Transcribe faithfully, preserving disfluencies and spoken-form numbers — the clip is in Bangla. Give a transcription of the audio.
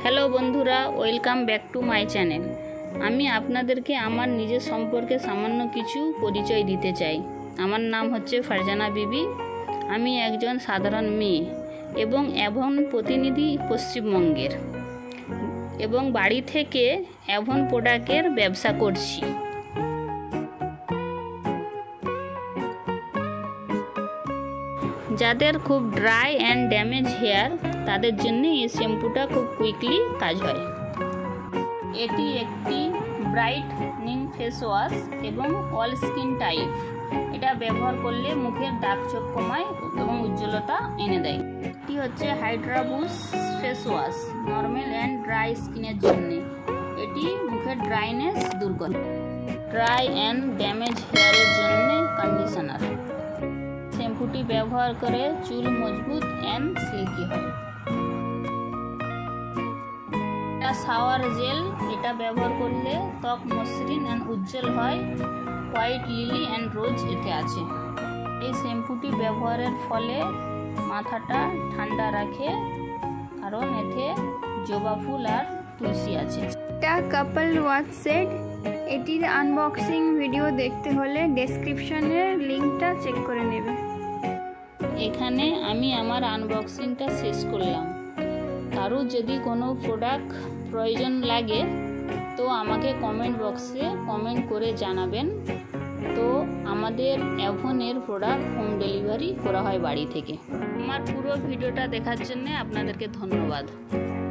হ্যালো বন্ধুরা, welcome back to my channel. আমি আপনাদেরকে আমার নিজের সম্পর্কে সামান্য কিছু পরিচয় দিতে চাই। আমার নাম হচ্ছে ফারজানা বিবি। আমি একজন সাধারণ মেয়ে এবং অ্যাভন প্রতিনিধি পশ্চিমবঙ্গের, এবং বাড়ি থেকে অ্যাভন প্রোডাক্টের ব্যবসা করছি। যাদের খুব ড্রাই অ্যান্ড ড্যামেজ হেয়ার, তাদের জন্য এই শ্যাম্পুটা খুব কুইকলি কাজ হয়। এটি একটি ব্রাইটনিং ফেস ওয়াশ এবং অল স্কিন টাইপ। এটা ব্যবহার করলে মুখের দাগ ছোপ কমায় এবং উজ্জ্বলতা এনে দেয়। এটি হচ্ছে hydra boost face wash, normal and dry স্কিনের জন্য। এটি মুখের ড্রাইনেস দূর করে। ড্রাই অ্যান্ড ড্যামেজ হেয়ারের জন্য কন্ডিশনার। শ্যাম্পুটি ব্যবহার করে চুল মজবুত অ্যান্ড সিল্কি হয়। এটা শাওয়ার জেল। এটা ব্যবহার করলে ত্বক মসৃণ অ্যান্ড উজ্জ্বল হয়। হোয়াইট লিলি অ্যান্ড রোজ এতে আছে। এই শ্যাম্পুটি ব্যবহারের ফলে মাথাটা ঠান্ডা রাখে, কারণ এতে জবা ফুল আর তুলসী আছে। এটা কাপল ওয়াশ সেট। এটির আনবক্সিং ভিডিও দেখতে হলে ডেসক্রিপশনের লিঙ্কটা চেক করে নেবে। এখানে আমি আমার আনবক্সিংটা শেষ করলাম। কারো যদি কোনো প্রোডাক্ট প্রয়োজন লাগে তো আমাকে কমেন্ট বক্সে কমেন্ট করে জানাবেন। তো আমাদের অ্যাভনের প্রোডাক্ট হোম ডেলিভারি করা হয় বাড়ি থেকে। আমার পুরো ভিডিওটা দেখার জন্য আপনাদেরকে ধন্যবাদ।